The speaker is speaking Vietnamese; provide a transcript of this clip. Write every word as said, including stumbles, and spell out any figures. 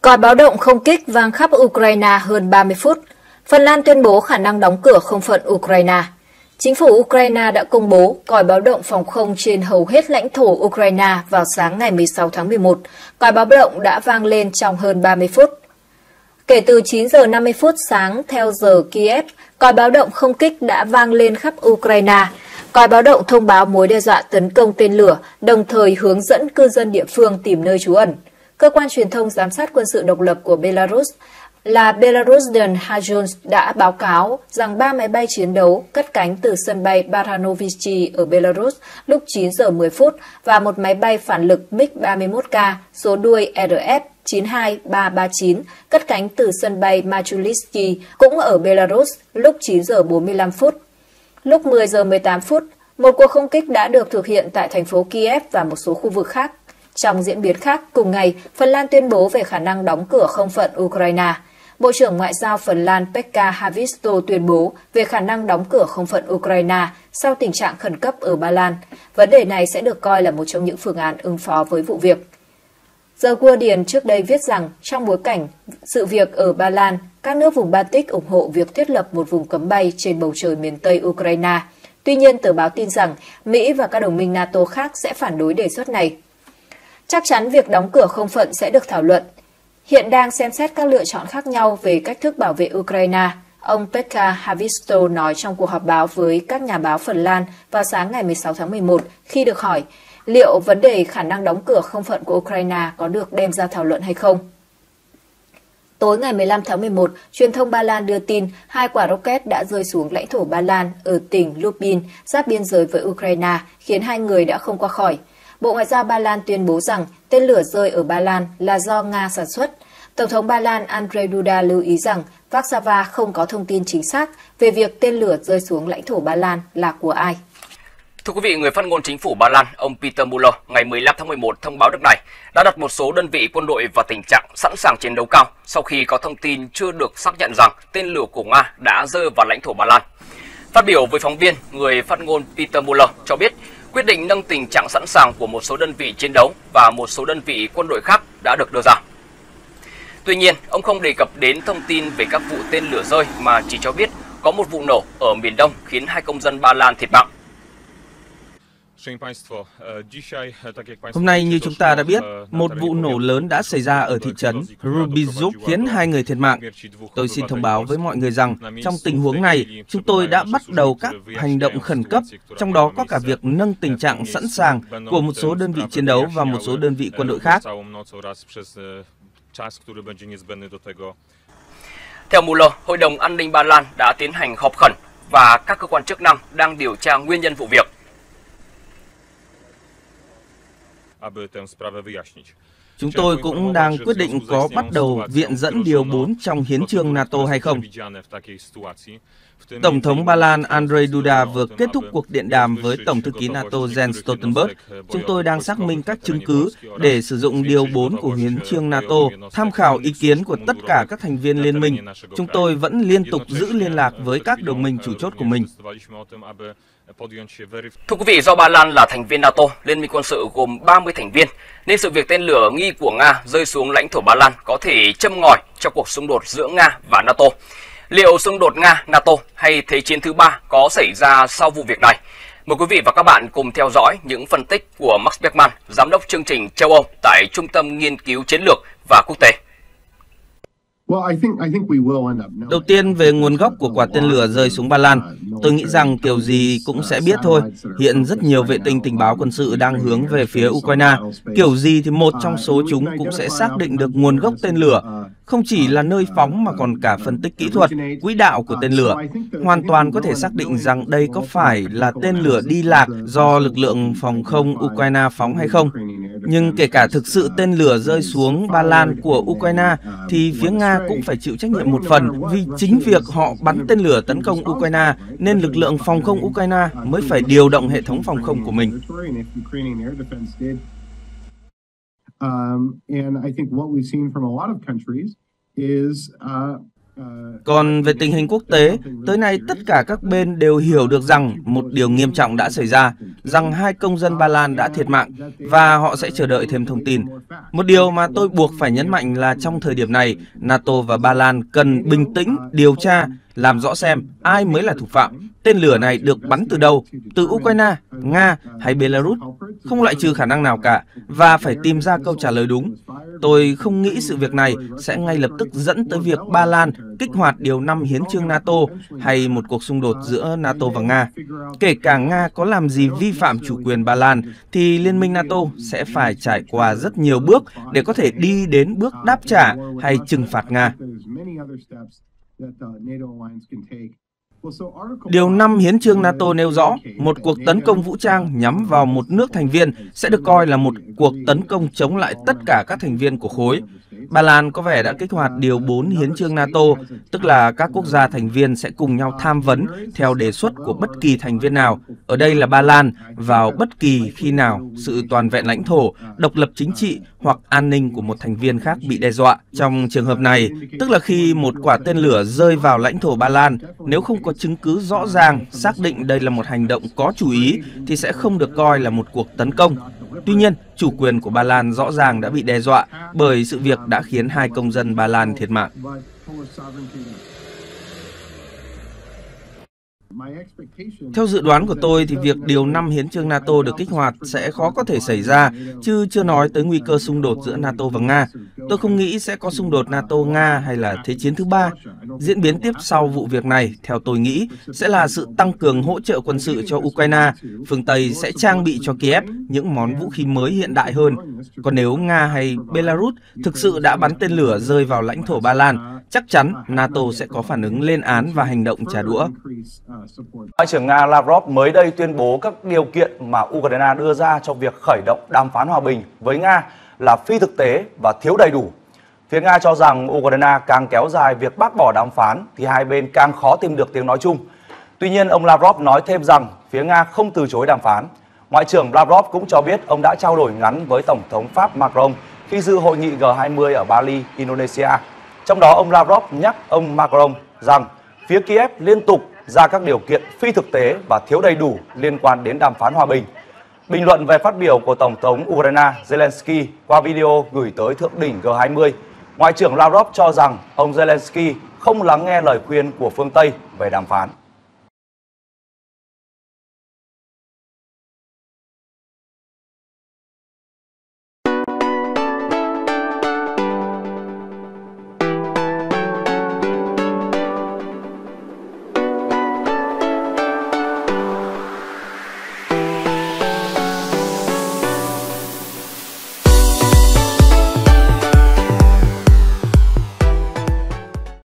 Còi báo động không kích vang khắp Ukraine hơn ba mươi phút. Phần Lan tuyên bố khả năng đóng cửa không phận Ukraine. Chính phủ Ukraine đã công bố còi báo động phòng không trên hầu hết lãnh thổ Ukraine vào sáng ngày mười sáu tháng mười một. Còi báo động đã vang lên trong hơn ba mươi phút. Kể từ chín giờ năm mươi phút sáng theo giờ Kiev, còi báo động không kích đã vang lên khắp Ukraine. Còi báo động thông báo mối đe dọa tấn công tên lửa, đồng thời hướng dẫn cư dân địa phương tìm nơi trú ẩn. Cơ quan truyền thông giám sát quân sự độc lập của Belarus là Belarusian Hajun đã báo cáo rằng ba máy bay chiến đấu cất cánh từ sân bay Baranovичи ở Belarus lúc chín giờ mười phút và một máy bay phản lực MiG ba mươi mốt K số đuôi R F chín hai ba ba chín cất cánh từ sân bay Machulivsky cũng ở Belarus lúc chín giờ bốn mươi lăm phút. Lúc mười giờ mười tám phút, một cuộc không kích đã được thực hiện tại thành phố Kiev và một số khu vực khác. Trong diễn biến khác, cùng ngày, Phần Lan tuyên bố về khả năng đóng cửa không phận Ukraine. Bộ trưởng Ngoại giao Phần Lan Pekka Haavisto tuyên bố về khả năng đóng cửa không phận Ukraine sau tình trạng khẩn cấp ở Ba Lan. Vấn đề này sẽ được coi là một trong những phương án ứng phó với vụ việc. The Guardian trước đây viết rằng trong bối cảnh sự việc ở Ba Lan, các nước vùng Baltic ủng hộ việc thiết lập một vùng cấm bay trên bầu trời miền Tây Ukraine. Tuy nhiên, tờ báo tin rằng Mỹ và các đồng minh NATO khác sẽ phản đối đề xuất này. Chắc chắn việc đóng cửa không phận sẽ được thảo luận. Hiện đang xem xét các lựa chọn khác nhau về cách thức bảo vệ Ukraine, ông Pekka Haavisto nói trong cuộc họp báo với các nhà báo Phần Lan vào sáng ngày mười sáu tháng mười một khi được hỏi liệu vấn đề khả năng đóng cửa không phận của Ukraine có được đem ra thảo luận hay không. Tối ngày mười lăm tháng mười một, truyền thông Ba Lan đưa tin hai quả rocket đã rơi xuống lãnh thổ Ba Lan ở tỉnh Lubin, giáp biên giới với Ukraine, khiến hai người đã không qua khỏi. Bộ Ngoại giao Ba Lan tuyên bố rằng tên lửa rơi ở Ba Lan là do Nga sản xuất. Tổng thống Ba Lan Andrzej Duda lưu ý rằng Warsaw không có thông tin chính xác về việc tên lửa rơi xuống lãnh thổ Ba Lan là của ai. Thưa quý vị, người phát ngôn chính phủ Ba Lan, ông Peter Muller, ngày mười lăm tháng mười một thông báo nước này đã đặt một số đơn vị quân đội vào tình trạng sẵn sàng chiến đấu cao sau khi có thông tin chưa được xác nhận rằng tên lửa của Nga đã rơi vào lãnh thổ Ba Lan. Phát biểu với phóng viên, người phát ngôn Peter Muller cho biết quyết định nâng tình trạng sẵn sàng của một số đơn vị chiến đấu và một số đơn vị quân đội khác đã được đưa ra. Tuy nhiên, ông không đề cập đến thông tin về các vụ tên lửa rơi mà chỉ cho biết có một vụ nổ ở miền Đông khiến hai công dân Ba Lan thiệt mạng. Hôm nay, như chúng ta đã biết, một vụ nổ lớn đã xảy ra ở thị trấn Rubizuk khiến hai người thiệt mạng. Tôi xin thông báo với mọi người rằng, trong tình huống này, chúng tôi đã bắt đầu các hành động khẩn cấp, trong đó có cả việc nâng tình trạng sẵn sàng của một số đơn vị chiến đấu và một số đơn vị quân đội khác. Theo Muller, Hội đồng An ninh Ba Lan đã tiến hành họp khẩn và các cơ quan chức năng đang điều tra nguyên nhân vụ việc. Chúng tôi cũng đang quyết định có bắt đầu viện dẫn điều bốn trong hiến chương NATO hay không. Tổng thống Ba Lan Andrzej Duda vừa kết thúc cuộc điện đàm với Tổng thư ký NATO Jens Stoltenberg. Chúng tôi đang xác minh các chứng cứ để sử dụng điều bốn của hiến chương NATO, tham khảo ý kiến của tất cả các thành viên liên minh. Chúng tôi vẫn liên tục giữ liên lạc với các đồng minh chủ chốt của mình. Thưa quý vị, do Ba Lan là thành viên NATO, liên minh quân sự gồm ba mươi thành viên, nên sự việc tên lửa nghi của Nga rơi xuống lãnh thổ Ba Lan có thể châm ngòi cho cuộc xung đột giữa Nga và NATO. Liệu xung đột Nga-NATO hay Thế chiến thứ ba có xảy ra sau vụ việc này? Mời quý vị và các bạn cùng theo dõi những phân tích của Max Beckman, Giám đốc chương trình châu Âu tại Trung tâm Nghiên cứu Chiến lược và Quốc tế. Đầu tiên, về nguồn gốc của quả tên lửa rơi xuống Ba Lan, tôi nghĩ rằng kiểu gì cũng sẽ biết thôi. Hiện rất nhiều vệ tinh tình báo quân sự đang hướng về phía Ukraine. Kiểu gì thì một trong số chúng cũng sẽ xác định được nguồn gốc tên lửa. Không chỉ là nơi phóng mà còn cả phân tích kỹ thuật, quỹ đạo của tên lửa. Hoàn toàn có thể xác định rằng đây có phải là tên lửa đi lạc do lực lượng phòng không Ukraine phóng hay không. Nhưng kể cả thực sự tên lửa rơi xuống Ba Lan của Ukraine, thì phía Nga cũng phải chịu trách nhiệm một phần vì chính việc họ bắn tên lửa tấn công Ukraine nên lực lượng phòng không Ukraine mới phải điều động hệ thống phòng không của mình. Còn về tình hình quốc tế, tới nay tất cả các bên đều hiểu được rằng một điều nghiêm trọng đã xảy ra, rằng hai công dân Ba Lan đã thiệt mạng và họ sẽ chờ đợi thêm thông tin. Một điều mà tôi buộc phải nhấn mạnh là trong thời điểm này, NATO và Ba Lan cần bình tĩnh điều tra, làm rõ xem ai mới là thủ phạm. Tên lửa này được bắn từ đâu? Từ Ukraine, Nga hay Belarus? Không loại trừ khả năng nào cả và phải tìm ra câu trả lời đúng. Tôi không nghĩ sự việc này sẽ ngay lập tức dẫn tới việc Ba Lan kích hoạt điều năm hiến chương NATO hay một cuộc xung đột giữa NATO và Nga. Kể cả Nga có làm gì vi phạm chủ quyền Ba Lan thì Liên minh NATO sẽ phải trải qua rất nhiều bước để có thể đi đến bước đáp trả hay trừng phạt Nga. Điều năm hiến chương NATO nêu rõ, một cuộc tấn công vũ trang nhắm vào một nước thành viên sẽ được coi là một cuộc tấn công chống lại tất cả các thành viên của khối. Ba Lan có vẻ đã kích hoạt điều bốn hiến chương NATO, tức là các quốc gia thành viên sẽ cùng nhau tham vấn theo đề xuất của bất kỳ thành viên nào, ở đây là Ba Lan, vào bất kỳ khi nào sự toàn vẹn lãnh thổ, độc lập chính trị hoặc an ninh của một thành viên khác bị đe dọa. Trong trường hợp này, tức là khi một quả tên lửa rơi vào lãnh thổ Ba Lan, nếu không có chứng cứ rõ ràng xác định đây là một hành động có chủ ý thì sẽ không được coi là một cuộc tấn công. Tuy nhiên, chủ quyền của Ba Lan rõ ràng đã bị đe dọa bởi sự việc đã khiến hai công dân Ba Lan thiệt mạng. Theo dự đoán của tôi thì việc điều năm hiến chương NATO được kích hoạt sẽ khó có thể xảy ra, chứ chưa nói tới nguy cơ xung đột giữa NATO và Nga. Tôi không nghĩ sẽ có xung đột NATO-Nga hay là Thế chiến thứ ba. Diễn biến tiếp sau vụ việc này, theo tôi nghĩ, sẽ là sự tăng cường hỗ trợ quân sự cho Ukraine. Phương Tây sẽ trang bị cho Kiev những món vũ khí mới hiện đại hơn. Còn nếu Nga hay Belarus thực sự đã bắn tên lửa rơi vào lãnh thổ Ba Lan, chắc chắn NATO sẽ có phản ứng lên án và hành động trả đũa. Ngoại trưởng Nga Lavrov mới đây tuyên bố các điều kiện mà Ukraine đưa ra cho việc khởi động đàm phán hòa bình với Nga là phi thực tế và thiếu đầy đủ. Phía Nga cho rằng Ukraine càng kéo dài việc bác bỏ đàm phán thì hai bên càng khó tìm được tiếng nói chung. Tuy nhiên, ông Lavrov nói thêm rằng phía Nga không từ chối đàm phán. Ngoại trưởng Lavrov cũng cho biết ông đã trao đổi ngắn với Tổng thống Pháp Macron khi dự hội nghị G hai mươi ở Bali, Indonesia. Trong đó, ông Lavrov nhắc ông Macron rằng phía Kiev liên tục ra các điều kiện phi thực tế và thiếu đầy đủ liên quan đến đàm phán hòa bình. Bình luận về phát biểu của Tổng thống Ukraine Zelensky qua video gửi tới thượng đỉnh G hai mươi, Ngoại trưởng Lavrov cho rằng ông Zelensky không lắng nghe lời khuyên của phương Tây về đàm phán.